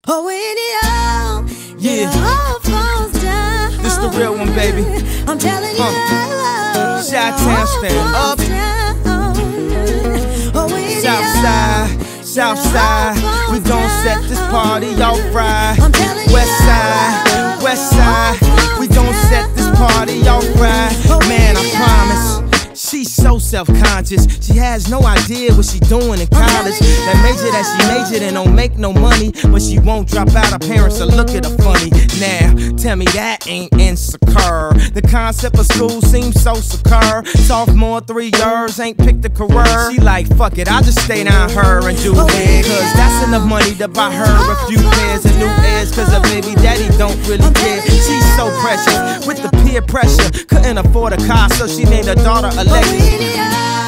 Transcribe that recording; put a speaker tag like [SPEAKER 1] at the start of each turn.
[SPEAKER 1] Oh, when it all falls down.
[SPEAKER 2] This the real one, baby.
[SPEAKER 1] I'm telling you,
[SPEAKER 2] Chi-Town stand up. Southside, Southside, we gon' set this party off right. Westside, we gon' set this party off right. Man, I promise. She's so self-conscious, she has no idea what she doing in college. That major that she majored in don't make no money, but she won't drop out, her parents will look at her funny. Now, tell me that ain't insecure. The concept of school seems so secure. Sophomore 3 years, ain't picked a career. She like, fuck it, I'll just stay down her and do it, cause that's enough money to buy her a few pairs of new ears, cause her baby daddy don't really care. She's so precious, with the peer pressure, couldn't afford a car, so she named her daughter Alexis.